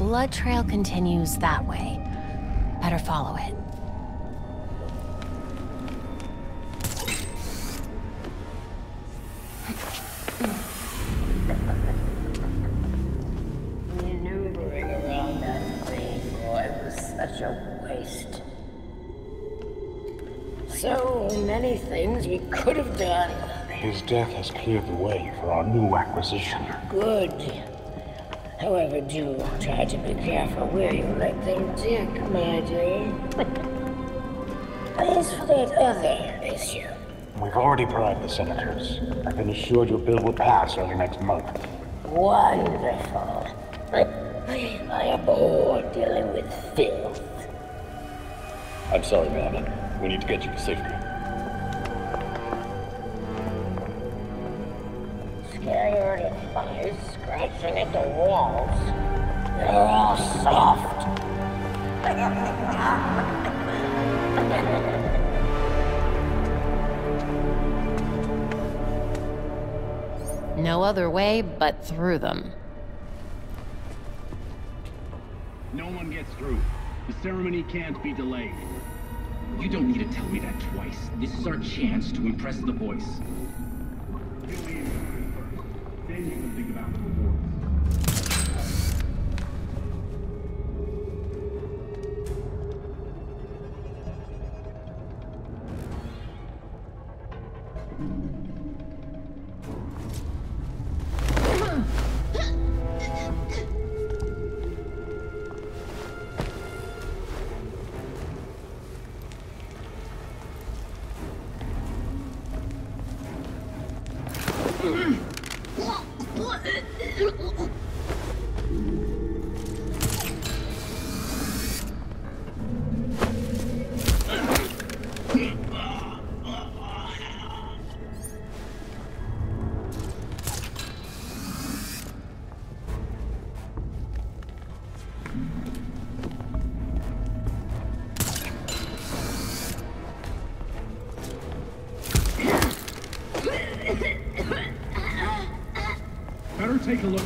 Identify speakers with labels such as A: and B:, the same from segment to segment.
A: blood trail continues that way. Better follow it.
B: Maneuvering around that thing, boy, was such a waste. So many things we could have done.
C: His death has cleared the way for our new acquisition.
B: Good. However, do try to be careful where you let them dig, my dear. As for that other issue.
C: We've already bribed the senators. I've been assured your bill will pass early next month.
B: Wonderful. I abhor dealing with filth.
D: I'm sorry, man. We need to get you to safety.
B: Scared of flies scratching at the walls. They're all soft.
A: No other way but through them.
E: No one gets through. The ceremony can't be delayed. You don't need to tell me that twice. This is our chance to impress the voice. Then you can think about the rewards. Better take a look.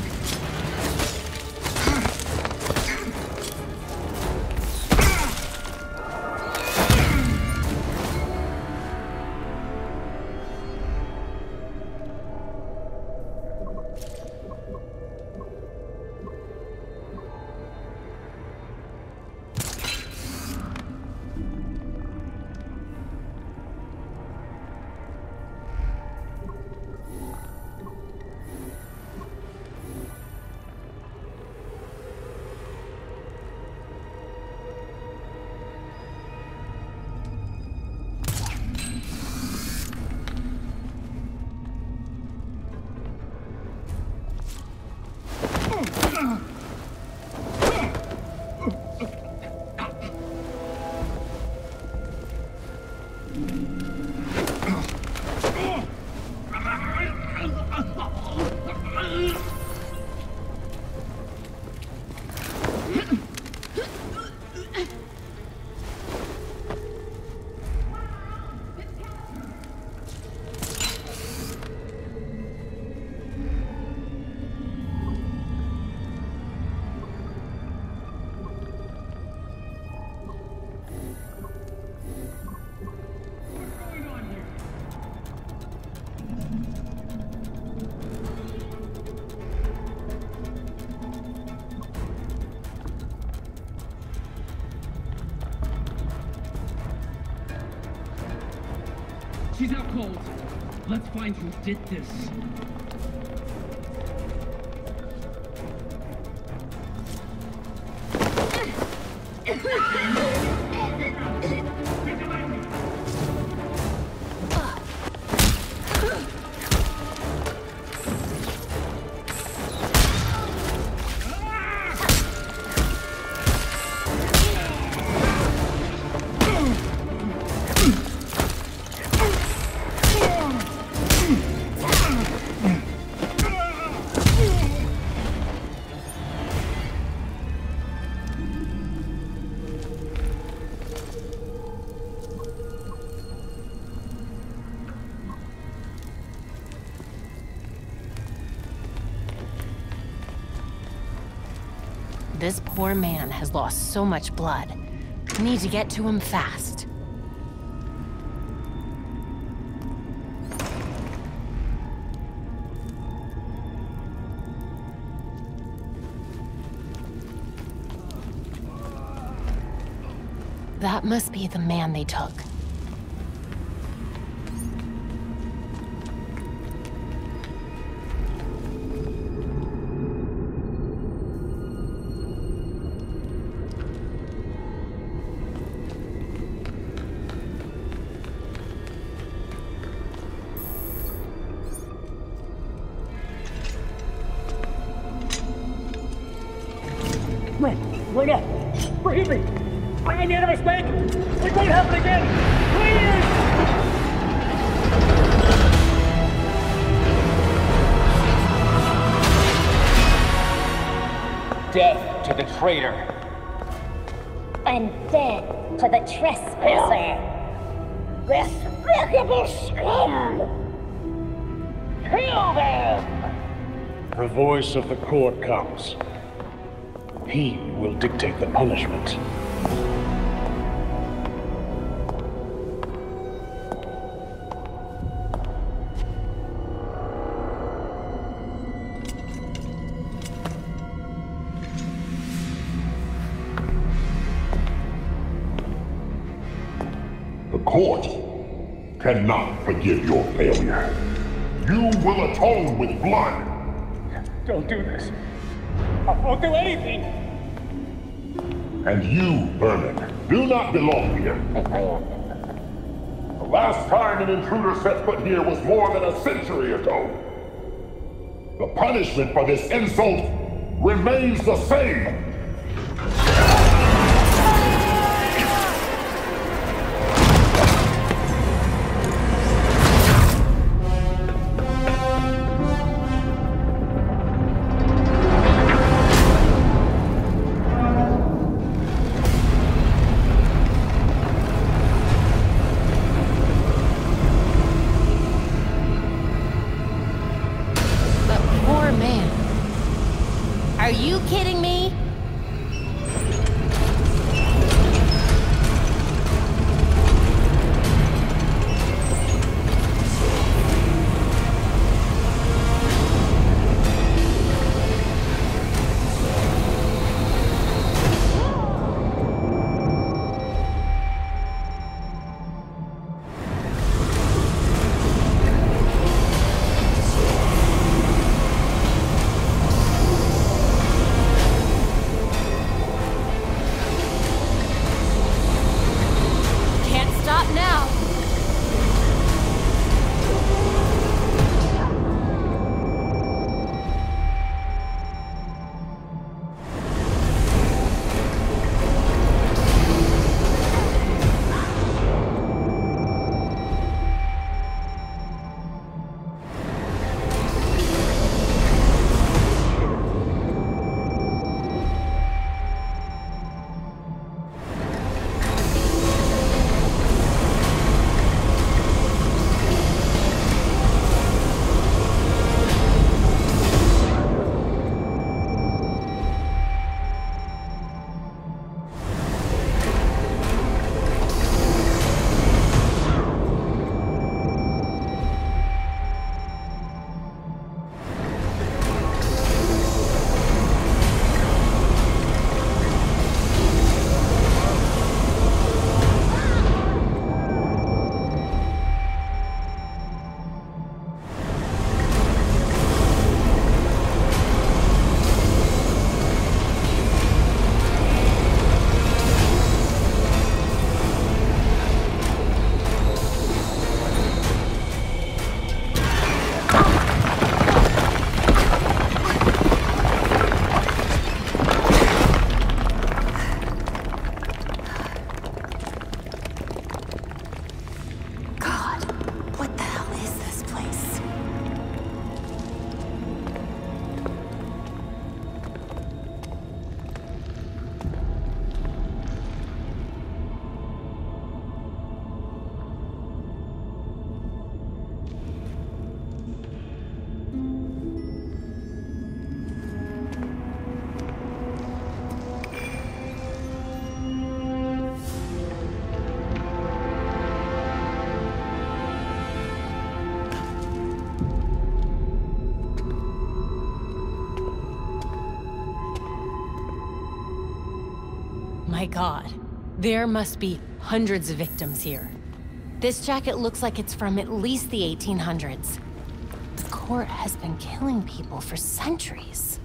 E: She's out cold. Let's find who did this.
A: This poor man has lost so much blood. Need to get to him fast. That must be the man they took.
C: Wait up! Forgive me! I made a mistake! It won't happen again! Please! Death to the traitor!
B: And death to the trespasser! Despicable scum! Kill them!
C: The voice of the court comes. He will dictate the punishment.
F: The court cannot forgive your failure. You will atone with blood.
C: Don't do this. I won't do anything!
F: And you, Vermin, do not belong here. The last time an intruder set foot here was more than a century ago. The punishment for this insult remains the same.
A: Are you kidding me? my god. There must be hundreds of victims here. This jacket looks like it's from at least the 1800s. The court has been killing people for centuries.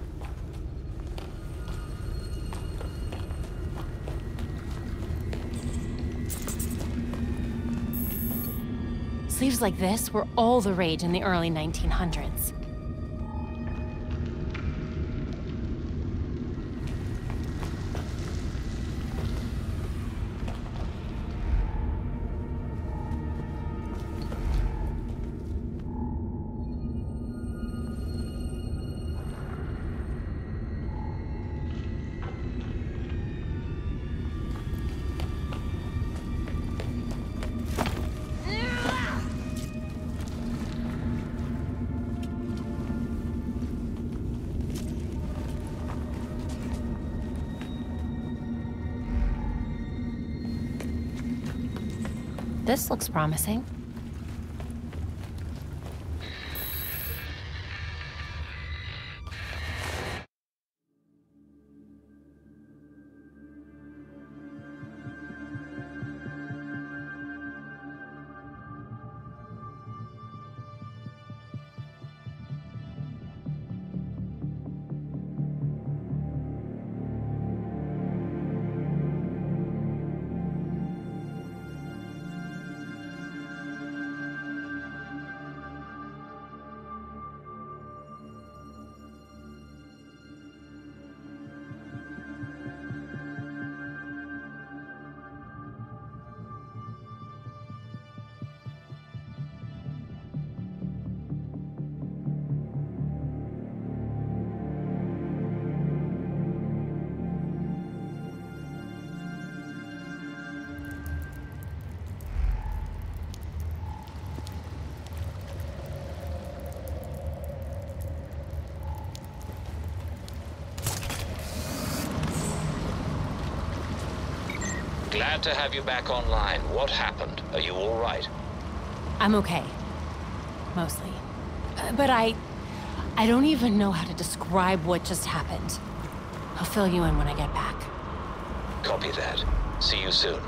A: Sleeves like this were all the rage in the early 1900s. This looks promising.
G: Glad to have you back online. What happened? Are you all right?
A: I'm okay. Mostly. But I don't even know how to describe what just happened. I'll fill you in when I get back.
G: Copy that. See you soon.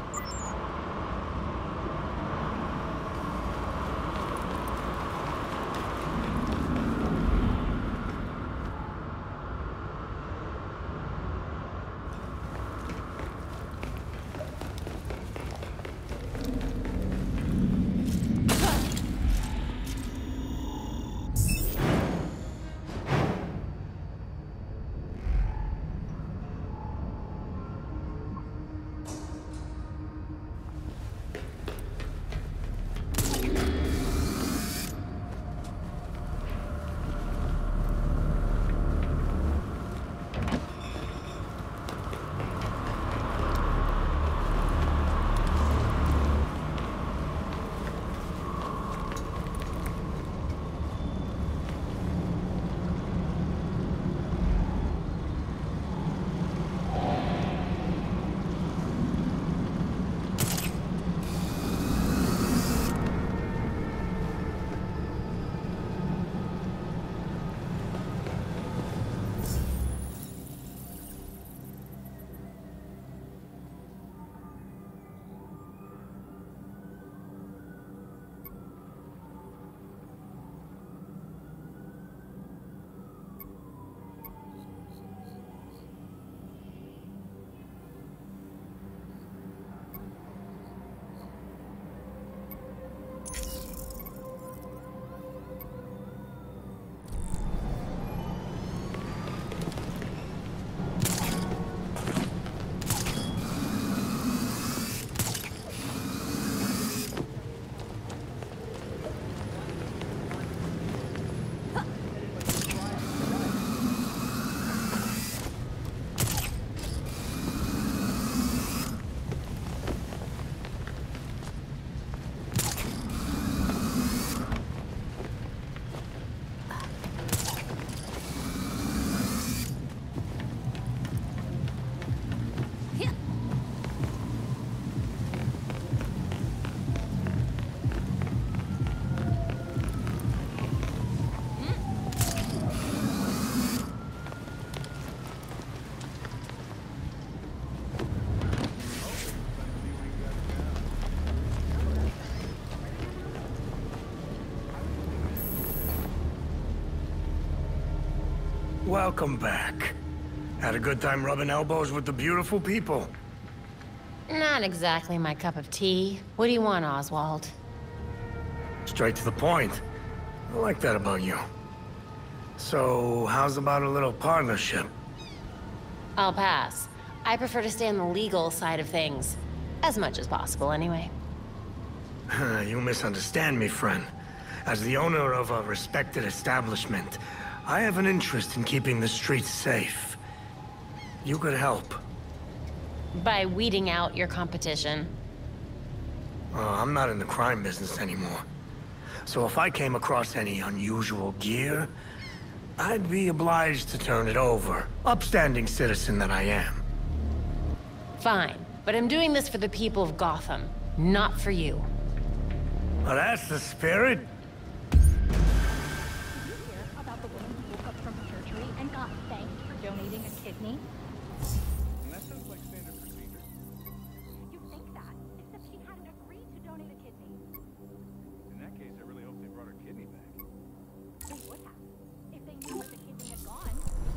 H: Welcome back. Had a good time rubbing elbows with the beautiful people.
A: Not exactly my cup of tea. What do you want, Oswald?
H: Straight to the point. I like that about you. So, how's about a little partnership?
A: I'll pass. I prefer to stay on the legal side of things. As much as possible, anyway.
H: You misunderstand me, friend. As the owner of a respected establishment, I have an interest in keeping the streets safe. You could help.
A: By weeding out your competition.
H: I'm not in the crime business anymore. So if I came across any unusual gear, I'd be obliged to turn it over. Upstanding citizen that I am.
A: Fine, but I'm doing this for the people of Gotham, not for you.
H: Well, that's the spirit.
I: Did you hear about the woman who woke up from surgery and got thanked for donating a kidney?
J: That sounds like standard procedure.
I: You think that, except she hadn't agreed to donate a kidney.
J: In that case, I really hope they brought her kidney back.
I: They would have, if they knew where the kidney had gone.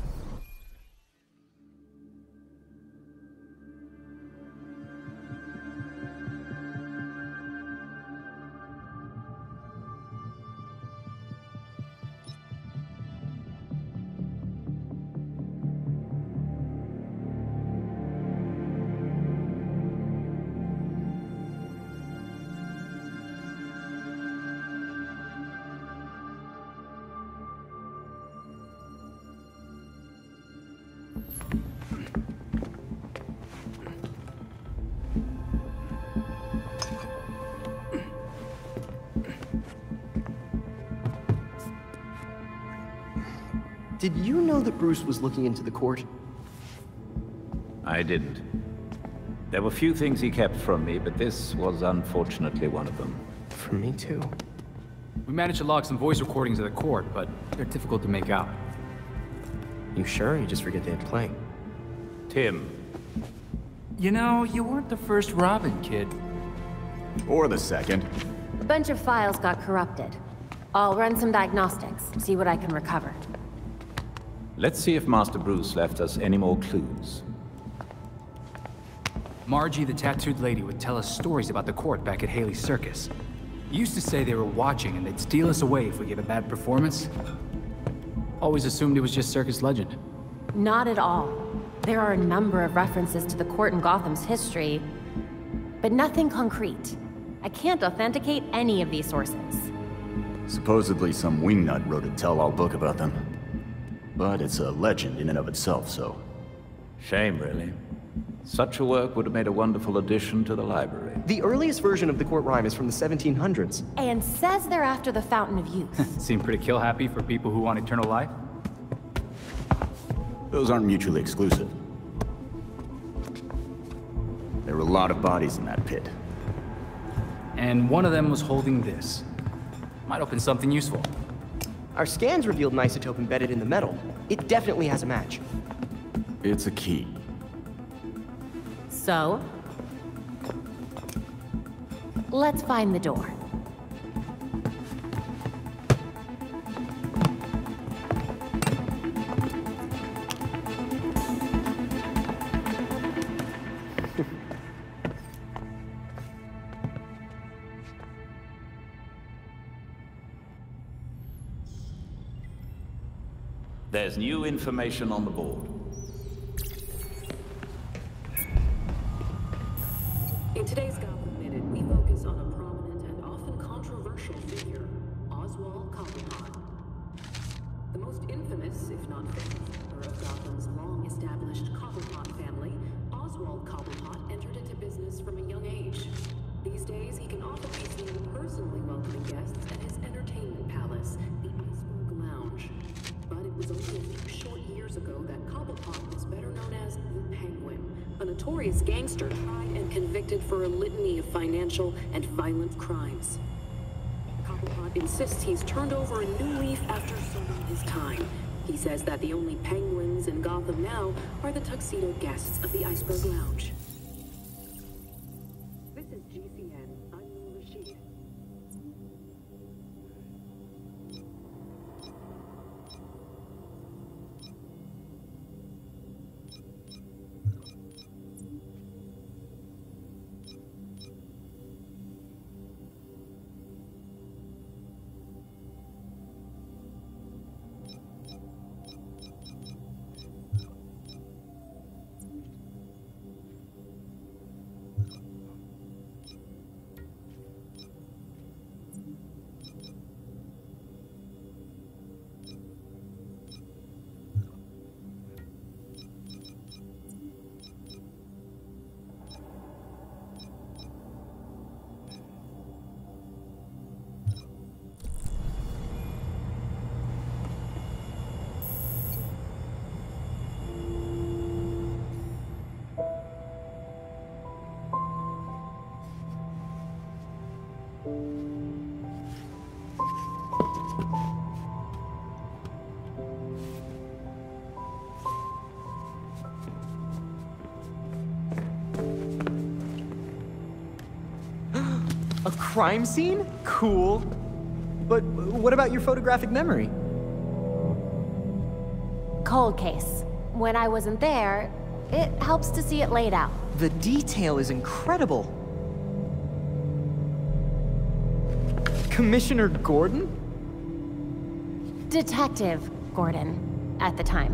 K: Did you know that Bruce was looking into the court?
L: I didn't. There were few things he kept from me, but this was unfortunately one of them.
K: From me too.
E: We managed to log some voice recordings of the court, but they're difficult to make out.
K: You sure? You just forget they had playing.
L: Tim.
E: You know, you weren't the first Robin, kid.
J: Or the second.
A: A bunch of files got corrupted. I'll run some diagnostics, see what I can recover.
L: Let's see if Master Bruce left us any more clues.
E: Margie, the tattooed lady, would tell us stories about the court back at Haley's Circus. Used to say they were watching and they'd steal us away if we gave a bad performance. Always assumed it was just circus legend.
A: Not at all. There are a number of references to the court in Gotham's history, but nothing concrete. I can't authenticate any of these sources.
J: Supposedly some wingnut wrote a tell-all book about them. But it's a legend in and of itself, so...
L: Shame, really. Such a work would have made a wonderful addition to the library.
K: The earliest version of the court rhyme is from the 1700s.
A: And says they're after the Fountain of Youth.
E: Seem pretty kill-happy for people who want eternal life?
J: Those aren't mutually exclusive. There were a lot of bodies in that pit.
E: And one of them was holding this. Might open something useful.
K: Our scans revealed an isotope embedded in the metal. It definitely has a match.
J: It's a key.
A: So? Let's find the door.
L: There's new information on the board.
M: In today's Gotham Minute, we focus on a prominent and often controversial figure, Oswald Cobblepot. The most infamous, if not famous, member of Gotham's long-established Cobblepot family, Oswald Cobblepot entered into business from a young age. These days, he can often be seen personally welcoming guests at his entertainment palace, the Iceberg Lounge. But it was only a few short years ago that Cobblepot was better known as the Penguin, a notorious gangster tried and convicted for a litany of financial and violent crimes. Cobblepot insists he's turned over a new leaf after serving his time. He says that the only penguins in Gotham now are the tuxedo guests of the Iceberg Lounge. This is GCN. I'm Rashid.
K: A crime scene? Cool. But what about your photographic memory?
A: Cold case. When I wasn't there, it helps to see it laid out.
K: The detail is incredible. Commissioner Gordon?
A: Detective Gordon, at the time.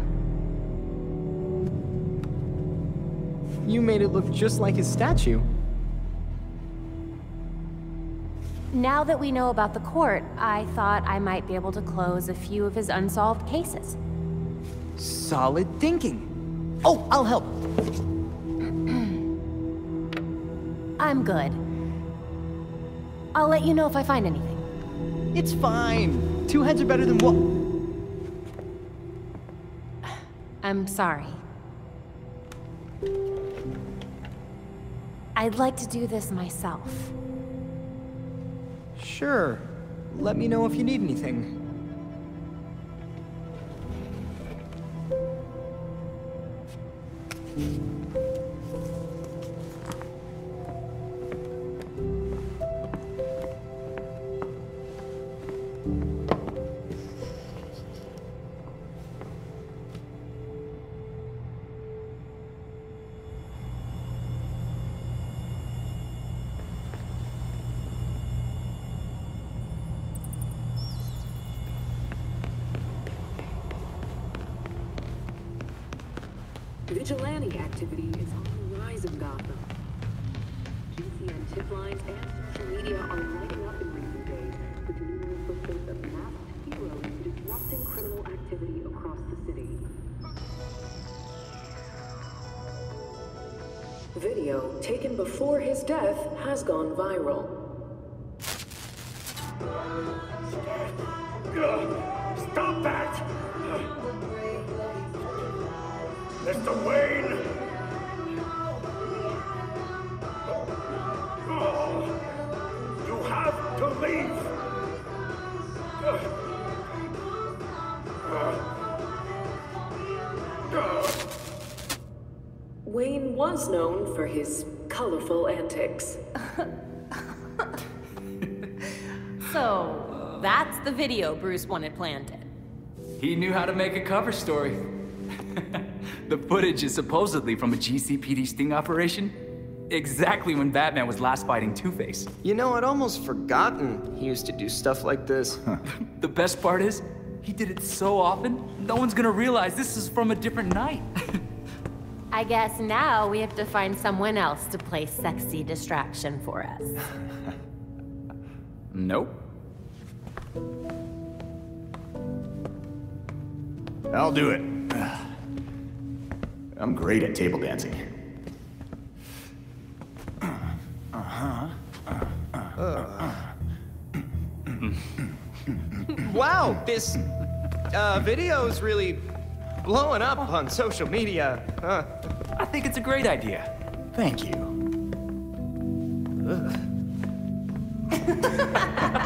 K: You made it look just like his statue.
A: Now that we know about the court, I thought I might be able to close a few of his unsolved cases.
K: Solid thinking. Oh, I'll help.
A: I'm good. I'll let you know if I find anything.
K: It's fine. Two heads are better than one.
A: I'm sorry. I'd like to do this myself.
K: Sure. Let me know if you need anything.
M: Vigilante activity is on the rise in Gotham. GCN tip lines and social media are lighting up in recent days with numerous reports of masked heroes disrupting criminal activity across the city. Video taken before his death has gone viral.
C: Stop that! Mr. Wayne! You have to leave!
M: Wayne was known for his colorful antics.
A: So, that's the video Bruce wanted planted.
E: He knew how to make a cover story. The footage is supposedly from a GCPD sting operation. Exactly when Batman was last fighting Two-Face.
K: You know, I'd almost forgotten he used to do stuff like this.
E: The best part is, he did it so often, no one's gonna realize this is from a different night.
A: I guess now we have to find someone else to play sexy distraction for us.
E: Nope.
J: I'll do it. I'm great at table dancing.
K: Wow, this video's really blowing up on social media.
E: I think it's a great idea.
J: Thank you.